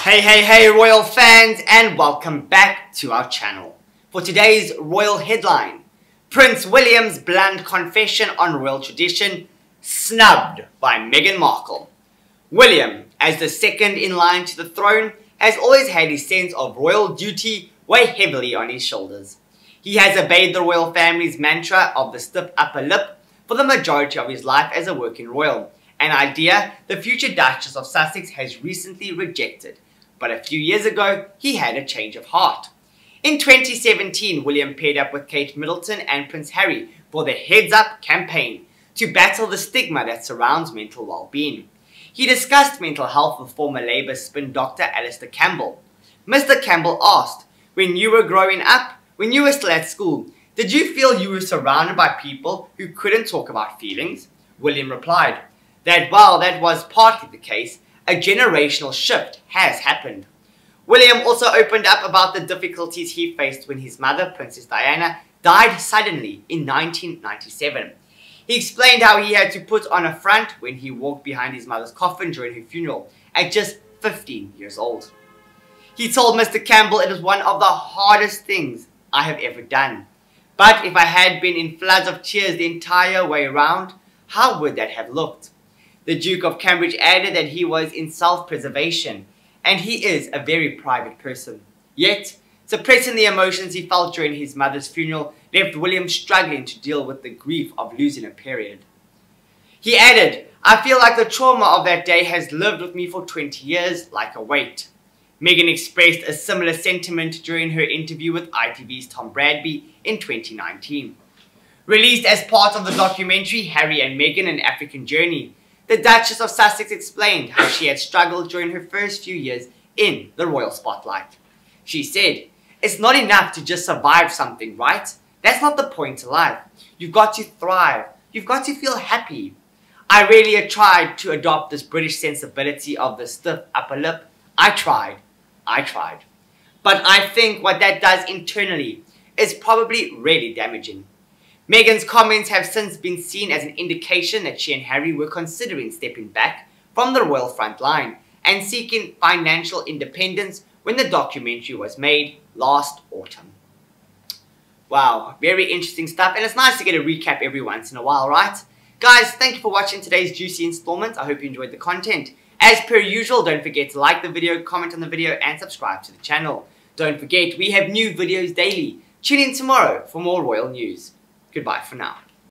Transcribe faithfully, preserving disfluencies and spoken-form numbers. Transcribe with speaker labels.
Speaker 1: Hey, hey, hey, royal fans, and welcome back to our channel. For today's royal headline, Prince William's blunt confession on royal tradition, snubbed by Meghan Markle. William, as the second in line to the throne, has always had his sense of royal duty weigh heavily on his shoulders. He has obeyed the royal family's mantra of the stiff upper lip for the majority of his life as a working royal, an idea the future Duchess of Sussex has recently rejected. But a few years ago, he had a change of heart. In twenty seventeen, William paired up with Kate Middleton and Prince Harry for the Heads Up campaign to battle the stigma that surrounds mental well-being. He discussed mental health with former Labour spin doctor Alistair Campbell. Mister Campbell asked, "When you were growing up, when you were still at school, did you feel you were surrounded by people who couldn't talk about feelings?" William replied that while that was partly the case, a generational shift has happened. William also opened up about the difficulties he faced when his mother, Princess Diana, died suddenly in nineteen ninety-seven. He explained how he had to put on a front when he walked behind his mother's coffin during her funeral at just fifteen years old. He told Mister Campbell it was one of the hardest things I have ever done. But if I had been in floods of tears the entire way around, how would that have looked? The Duke of Cambridge added that he was in self-preservation, and he is a very private person. Yet, suppressing the emotions he felt during his mother's funeral left William struggling to deal with the grief of losing a period. He added, "I feel like the trauma of that day has lived with me for twenty years, like a weight." Meghan expressed a similar sentiment during her interview with I T V's Tom Bradby in twenty nineteen. Released as part of the documentary Harry and Meghan: An African Journey, the Duchess of Sussex explained how she had struggled during her first few years in the royal spotlight. She said, "It's not enough to just survive something, right? That's not the point to life. You've got to thrive. You've got to feel happy. I really tried to adopt this British sensibility of the stiff upper lip. I tried. I tried. But I think what that does internally is probably really damaging." Meghan's comments have since been seen as an indication that she and Harry were considering stepping back from the royal front line and seeking financial independence when the documentary was made last autumn. Wow, very interesting stuff, and it's nice to get a recap every once in a while, right? Guys, thank you for watching today's juicy installment. I hope you enjoyed the content. As per usual, don't forget to like the video, comment on the video, and subscribe to the channel. Don't forget, we have new videos daily. Tune in tomorrow for more royal news. Goodbye for now.